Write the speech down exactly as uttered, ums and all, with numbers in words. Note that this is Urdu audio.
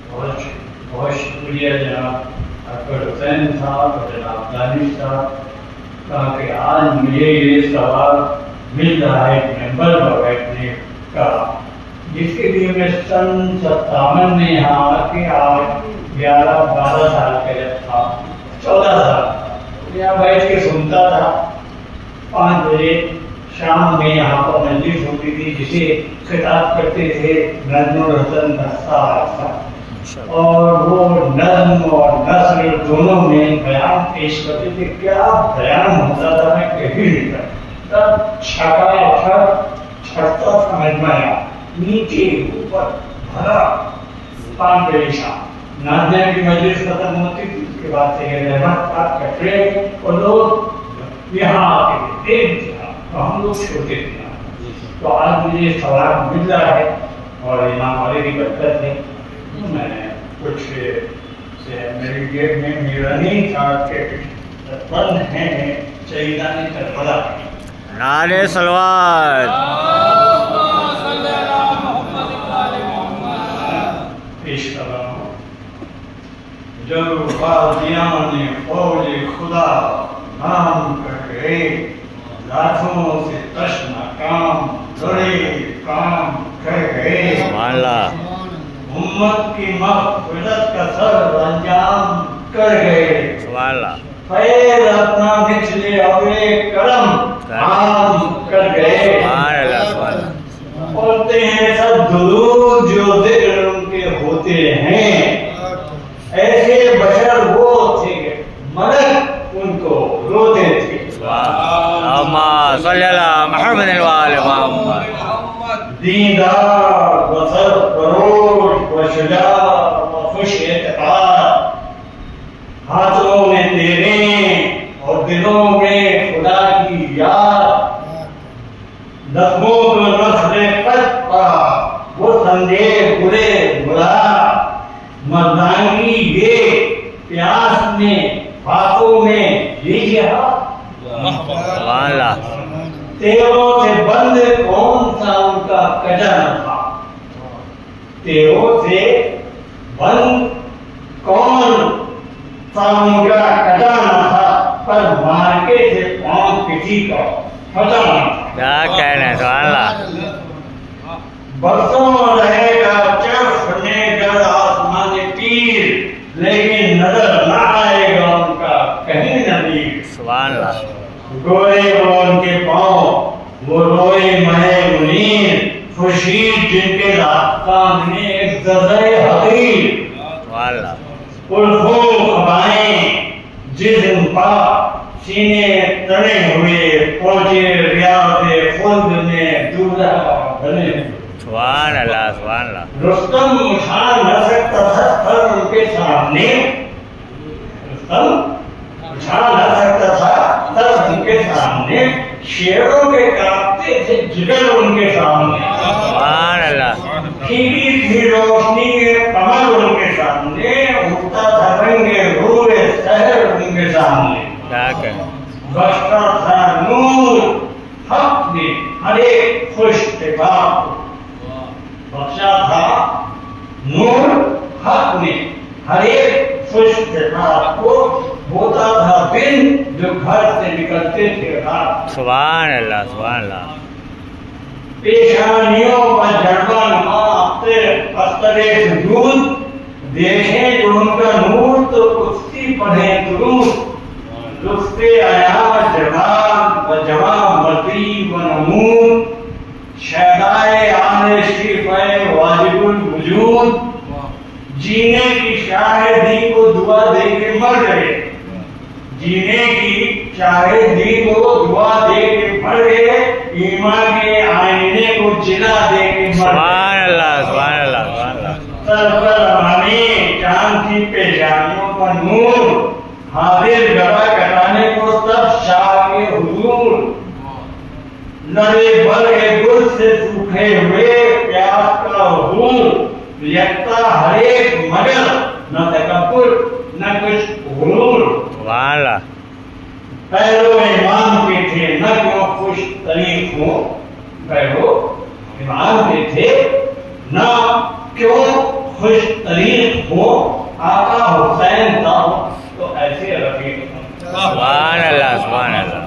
بہت بہت شکریہ جناب اکبر حسین صاحب اور جناب دانش صاحب کا کہ آج مجھے یہ سوال مل رہا ہے ممبر پر بیٹھنے کا، جس کے لیے میں سن ستاون میں یہاں آ کے آج گیارہ بارہ سال کا جب تھا، چودہ سال یہاں بیٹھ کے سنتا تھا۔ پانچ بجے شام میں یہاں پر مجلس ہوتی تھی جسے خطاب کرتے تھے نظم الحسن نثار صاحب، اور وہ نظم اور نثر دونوں میں بیان پیش کرتے تھے۔ کیا بیان ہوتا تھا میں کبھی نہیں تھا، تب چھکا چھک چھٹتا تھا مجمع، نیچے اوپر بھرا پانچ بجے شام نازیہ کی مجلس ختم ہوتی تھی، اس کے بعد سے رحمت کا کٹرے اور لوگ یہاں آتے تھے، ایک جگہ تو ہم لوگ چھوٹے تھے۔ تو آج مجھے سوال مل رہا ہے اور امام والے کی برکت ہے، میں کچھ میری گیٹ میں میرانی صاحب کے بند ہیں شہیدان کربلا نعرہ صلوات پیش کر رہا ہوں۔ جب غازیان فوج خدا نام کر گئے، لاکھوں سے تشنا کام لڑے کام کر گئے، سبحان اللہ امت کی مغفرت کا سر انجام کر گئے، سبحان اللہ خیر اپنا بچھلے اپنے کرم عام کر گئے، سبحان اللہ سبحان اللہ بولتے ہیں سب درود جو ذکر ان کے ہوتے ہیں، ایسے بشر وہ تھے ملک ان کو روتے تھے۔ اللہم صلی اللہ محمد وآل محمد۔ دیندار و سرفروش و شجاع و خوش اعتقاد، ہاتھوں میں تیرے اور دلوں میں خدا کی یاد، زخموں کو نصر قد پا وہ سمجھے برے برا، مردانگی یہ پیاس میں باتوں میں یہ جہاد، سبحان اللہ تیروں سے بند کون سا ان کا کجا نہ تھا، تیروں سے بند کون سا ان کا کجا نہ تھا، پر مارکے سے پاؤں کسی کا پھٹا نہ تھا۔ کیا کہنا ہے سبحان اللہ۔ برسوں رہے گا چرخ نے گر آسمان پیر، لیکن نظر نہ آئے گا ان کا کہیں نظیر، سبحان اللہ گوئے وہ ان کے پاؤں وہ روئے مہے منیر، خورشید جن کے راستان میں ایک زرے حقیر، سبحان اللہ الخوں خبائیں جسم پا سینے تڑے ہوئے، پہنچے ریاض خلد میں دورہ بنے، سبحان اللہ سبحان اللہ رستم اٹھا نہ سکتا تھا سر ان کے سامنے، رستم اٹھا نہ سکتا تھا سر ان کے سامنے، شیروں کے کانپتے تھے جگر ان کے سامنے، سبحان اللہ کھیلی تھی روشنی قمر ان کے سامنے، اٹھتا تھا رنگ روح سحر ان کے سامنے، کیا کہنا بخشتا تھا نور حق نے ہر ایک خوش اتفاق، بخشا تھا نور حق نے ہر ایک خوش اتفاق کو، ہوتا تھا دن جو گھر سے نکلتے تھے رات، سبحان اللہ سبحان اللہ پیشانیوں پر جڑوا نما اخترے سجود، دیکھیں جو ان کا نور تو کشتی پڑھیں درود، لطف عیا جوان و جوان مردی و نمون، شہدائے آن شریف واجب الوجود، جینے کی شاہدی کو دعا دے کے مر گئے، جینے کی شاہدی کو دعا دے کے مر گئے، ایمان کے آئینے کو جلا دے کے مر گئے، سبحان اللہ سبحان اللہ سبحان اللہ سر پر امانی چاند کی پیشانیوں پر نور، حاضر گڑا کٹانے کو سب شاہ کے حضور، لڑے بڑے گل سے سوکھے ہوئے پیاس کا حضور، یکتا ہر ایک مگر نہ تکبر نہ کچھ غرور، سبحان اللہ پیرو امام کے تھے نہ کیوں خوش طریق ہو، پیرو امام کے تھے نہ کیوں خوش طریق ہو آقا حسین کا، تو ایسے رفیق سبحان اللہ سبحان اللہ